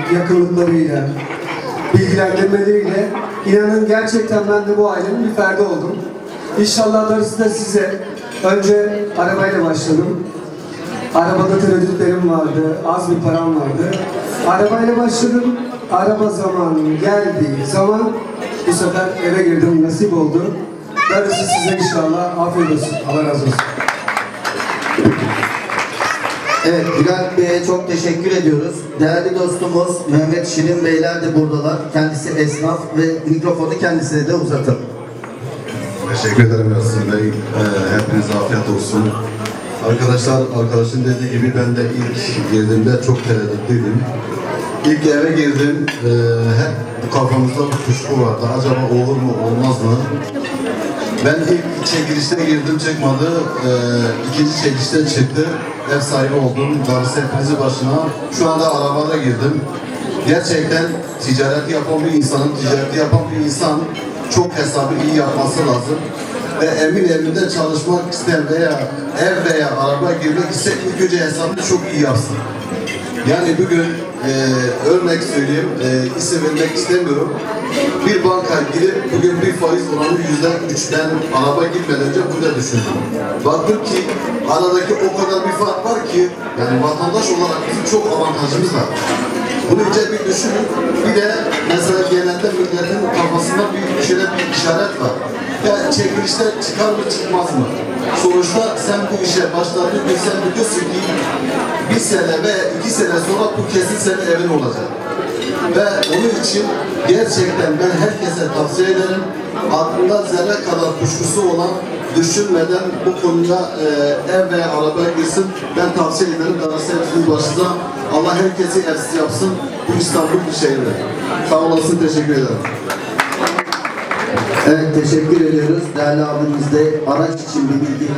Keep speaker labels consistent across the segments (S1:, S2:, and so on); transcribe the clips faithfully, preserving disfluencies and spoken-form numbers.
S1: yakınlıklarıyla, bilgilendirmeleriyle inanın gerçekten ben de bu ailenin bir ferdi oldum. İnşallah darısı da size. Önce arabayla başladım. Arabada tereddütlerim vardı, az bir param vardı. Arabayla başladım. Araba zamanı geldiği zaman bu sefer eve girdim, nasip oldu. Darısı size inşallah. Afiyet olsun. Allah razı olsun.
S2: Evet, Bülent Bey'e çok teşekkür ediyoruz. Değerli dostumuz Mehmet Şirin Beyler de buradalar. Kendisi esnaf ve mikrofonu kendisine de uzatın.
S3: Teşekkür ederim Yasin Bey. Ee, hepinize afiyet olsun. Arkadaşlar, arkadaşın dediği gibi ben de ilk girdiğimde çok tereddütlüydüm. İlk eve girdim, e, hep kafamızda bir kuşku vardı. Acaba olur mu, olmaz mı? Ben ilk çekilişte girdim, çıkmadı. E, ikinci çekilişte çıktı. Ev sahibi oldum. Darısı hepinizi başına. Şu anda arabada girdim. Gerçekten ticareti yapan bir insanın, ticareti yapan bir insan çok hesabı iyi yapması lazım. Ve emin evinde çalışmak isteyen veya ev veya araba girmek ise ilk önce hesabını çok iyi yapsın. Yani bugün e, örnek söyleyeyim, e, isim vermek istemiyorum. Bir banka girip bugün bir faiz oranı yüzde üçten araba gitmeden önce burada düşündüm. Baktım ki aradaki o kadar bir fark var ki yani vatandaş olarak bizim çok avantajımız var. Bunu ince bir düşünün. Bir de mesela genelde milletin kafasında bir şöyle bir işaret var. Ya çekilişte çıkar mı çıkmaz mı? Sonuçta sen bu işe başladığın gün sen biliyorsun ki bir sene ve iki sene sonra bu kesin senin evin olacak. Ve onun için gerçekten ben herkese tavsiye ederim. Aklında zerre kadar kuşkusu olan düşünmeden bu konuda e, ev veya arabaya girsin. Ben tavsiye ederim. Darısı hepsinin başına. Allah herkesi evsiz yapsın. Bu İstanbul bir şehirde. Sağ olasın. Teşekkür ederim.
S2: Evet, teşekkür ediyoruz. Değerli abimiz de araç için bir bilgi.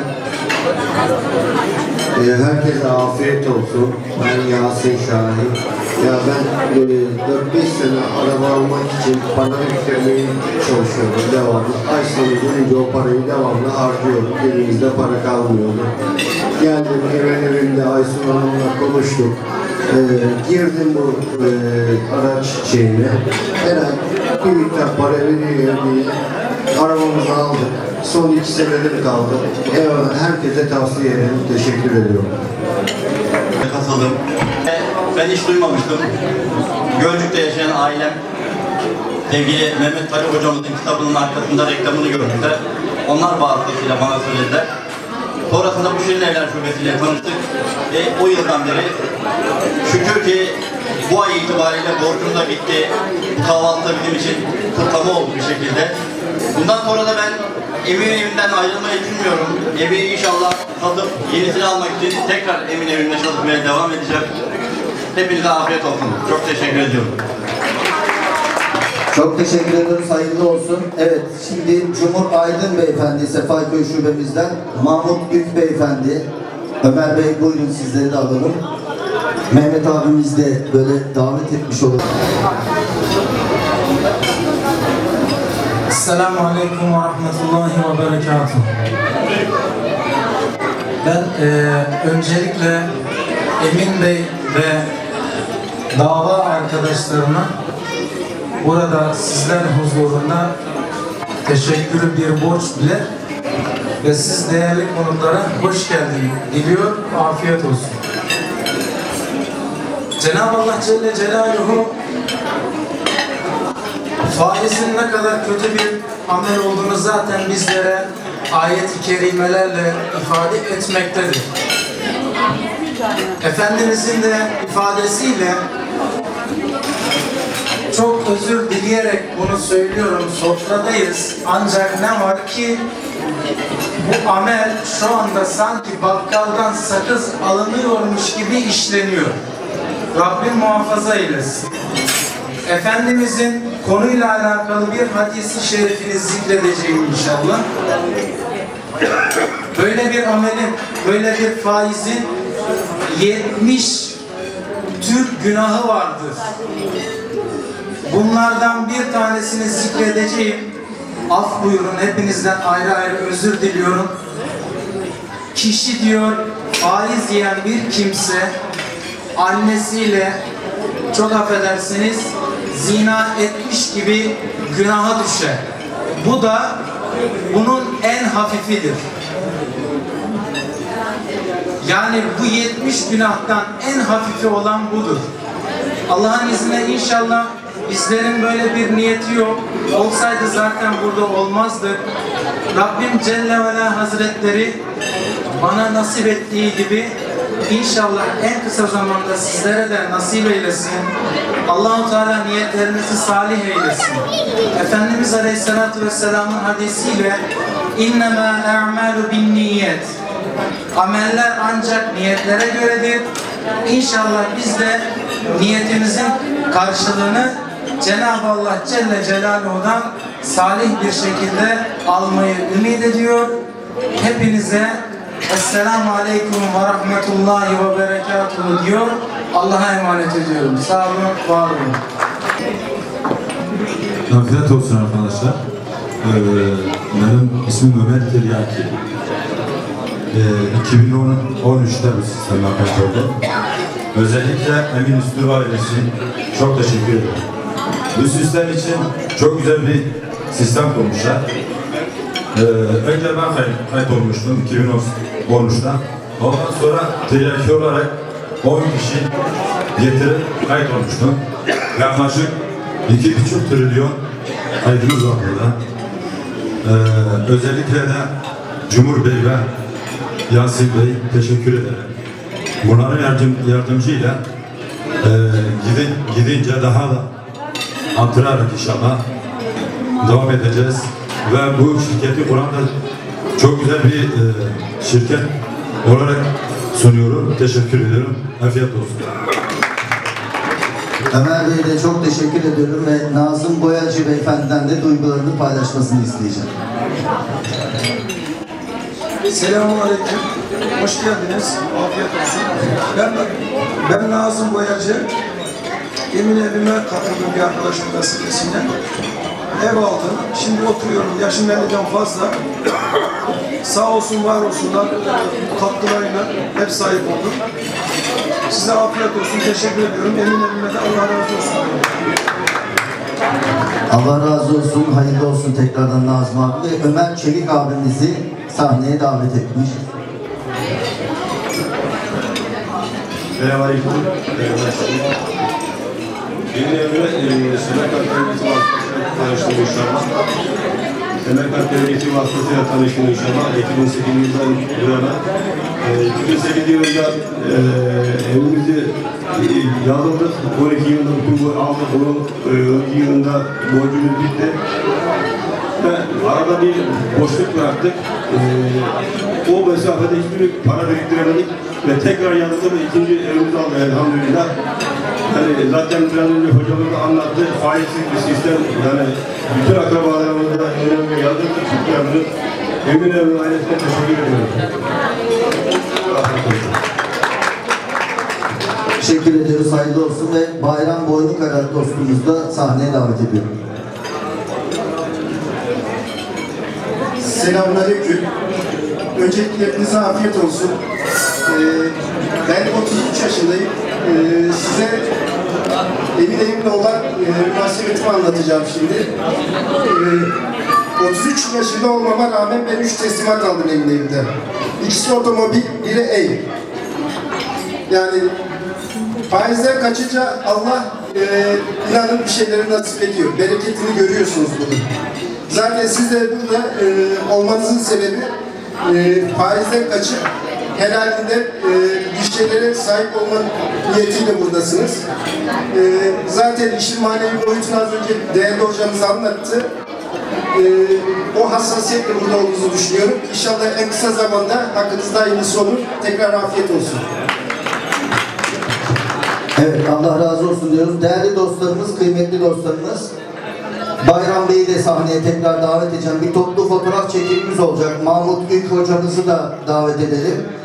S4: Ee, herkese afiyet olsun. Ben Yasin Şahin. Ya ben e, dört beş sene araba almak için para yüklemeye çalışıyordum devamlı. Ay sonu gelince o parayı devamlı harcıyordum. Elimizde para kalmıyordu. Geldim evin evinde Aysun Hanım'la konuştuk. Ee, girdim bu e, araç şeyine. Herhalde bir miktar para veriyor diye arabamızı aldık. Son iki senedir kaldı. Eyvallah, herkese tavsiye ederim. Teşekkür ediyorum.
S5: Katıldım. Ben hiç duymamıştım. Gölcük'te yaşayan ailem sevgili Mehmet Ali hocamızın kitabının arkasında reklamını görmüşler. Onlar vasıtasıyla bana söylediler. Sonrasında bu Şirin Evler Şubesi'yle tanıştık ve o yıldan beri şükür ki bu ay itibariyle borcum da bitti. Bu kahvaltı da bizim için kutlama oldu bir şekilde. Bundan sonra da ben Emin evinden ayrılmayı düşünmüyorum. Evi inşallah satıp yenisini almak için tekrar Emin evinde çalışmaya devam edeceğim. Hepinize afiyet olsun. Çok teşekkür ediyorum.
S2: Çok teşekkür ediyoruz. Hayırlı olsun. Evet, şimdi Cumhur Aydın Beyefendi Sefaiköy Şubemizden Mahmut Gök Beyefendi, Ömer Bey buyurun sizleri de alalım. Mehmet abimiz de böyle davet etmiş olur.
S6: Esselamu Aleyküm ve Rahmetullahi ve Berekatuhu. Ben e, öncelikle Emin Bey ve dava arkadaşlarına burada sizler huzurunda teşekkürü bir borç bile ve siz değerli konuklara hoş geldin diliyor, afiyet olsun. Cenab-ı Allah Celle Celaluhu faizin ne kadar kötü bir amel olduğunu zaten bizlere ayet-i kerimelerle ifade etmektedir. Efendimizin de ifadesiyle çok özür dileyerek bunu söylüyorum, sofradayız. Ancak ne var ki bu amel şu anda sanki bakkaldan sakız alınıyormuş gibi işleniyor. Rabbim muhafaza eylesin. Efendimizin konuyla alakalı bir hadisi şerifini zikredeceğim inşallah. Böyle bir amelin, böyle bir faizin yetmiş tür günahı vardır. Bunlardan bir tanesini zikredeceğim. Af buyurun, hepinizden ayrı ayrı özür diliyorum. Kişi diyor, faiz yiyen bir kimse annesiyle çok affedersiniz, zina etmiş gibi günaha düşer. Bu da bunun en hafifidir. Yani bu yetmiş günahtan en hafifi olan budur. Allah'ın izniyle inşallah bizlerin böyle bir niyeti yok. Olsaydı zaten burada olmazdı. Rabbim Celle ve Ala Hazretleri bana nasip ettiği gibi İnşallah en kısa zamanda sizlere de nasip eylesin. Allah-u Teala niyetlerinizi salih eylesin. Efendimiz Aleyhisselatü Vesselam'ın hadisiyle اِنَّمَا اَعْمَالُ بِالنِّيَّةِ Ameller ancak niyetlere göredir. İnşallah biz de niyetimizin karşılığını Cenab-ı Allah Celle Celaluhu'dan salih bir şekilde almayı ümit ediyor. Hepinize Esselamu Aleyküm ve Rahmetullahi ve Berekatuhu diyor. Allah'a emanet ediyorum. Sağ olun, var olun.
S7: Afiyet olsun arkadaşlar. Ee, benim ismim Ömer Tiryaki. Ee, iki bin on üç'te bu sisteme katıldım. Özellikle Emin Üstü ailesi çok teşekkür ederim. Bu sistem için çok güzel bir sistem kurmuşlar. Ee, önce ben kayıt, kayıt olmuştum iki bin on üç'te. Ondan sonra tiryaki olarak on kişi getirip kayıt olmuştum. Yaklaşık iki buçuk trilyon kaydımız var burada. Ee, özellikle de Cumhur Bey ve Yasin Bey teşekkür ederim. Bunların yardım, yardımcıyla e, gidin, gidince daha da artırarak inşallah devam edeceğiz. Ve bu şirketi kuran da çok güzel bir e, şirket olarak sunuyorum. Teşekkür ediyorum. Afiyet olsun.
S2: Ömer Bey'e de çok teşekkür ediyorum ve Nazım Boyacı Beyefendiden de duygularını paylaşmasını isteyeceğim.
S8: Selamünaleyküm. Hoş geldiniz. Afiyet olsun. Ben, ben Nazım Boyacı. Emin evime katıldım bir arkadaşım vesilesiyle. Ev aldım. Şimdi oturuyorum. Yaşım elliden fazla. Sağ olsun, var olsunlar. Katkılarıyla hep sahip oldum. Size afiyet olsun. Teşekkür ediyorum. Emin evime de Allah razı olsun.
S2: Allah razı olsun. Hayırlı olsun tekrardan Nazım abi. Ve Ömer Çelik abimizi sahneye davet etmiş.
S9: Selamünaleyküm. Yeni evime Semerkant Devleti Vakfı'yla tanıştım inşallah. Semerkant Devleti Vakfı'yla tanıştım inşallah. iki bin sekiz yılından bu yana. iki bin sekiz yılında e, evimizi e, yazıldık. on iki yılında bütün bu aldık. on iki yılında borcumuz bitti. Ve arada bir boşluk bıraktık. E, o mesafede hiçbir para biriktiremedik. Ve tekrar yazıldık. İkinci evimizi aldık elhamdülillah. Yani zaten biraz önce hocamız da anlattı, faizsiz bir sistem, yani bütün akrabalarımızda önemli yardımcı çıkıyoruz. Emin Evin ailesine teşekkür ediyorum.
S2: Teşekkür ediyoruz, hayırlı olsun ve Bayram Boynukara dostumuzu da sahneye davet ediyorum.
S10: Selamünaleyküm. Öncelikle hepinize afiyet olsun. Ee, ben otuz üç yaşındayım. Ee, size Emin Evim'le olan e, münasebetimi anlatacağım şimdi. Ee, otuz üç yaşında olmama rağmen ben üç teslimat aldım Emin Evim'den. İkisi otomobil, biri ev. Yani faizden kaçınca Allah e, inanın bir şeyleri nasip ediyor. Bereketini görüyorsunuz bunu. Zaten siz de burada e, olmanızın sebebi e, faizden kaçıp helalinde e, bir şeylere sahip olma niyetiyle buradasınız. E, zaten işin manevi boyutunu az önce değerli hocamız anlattı. E, o hassasiyetle burada olduğunuzu düşünüyorum. İnşallah en kısa zamanda hakkınızda hayırlısı olur. Tekrar afiyet olsun.
S2: Evet, Allah razı olsun diyoruz. Değerli dostlarımız, kıymetli dostlarımız, Bayram Bey'i de sahneye tekrar davet edeceğim. Bir toplu fotoğraf çekimimiz olacak. Mahmut Gülk hocamızı da davet edelim.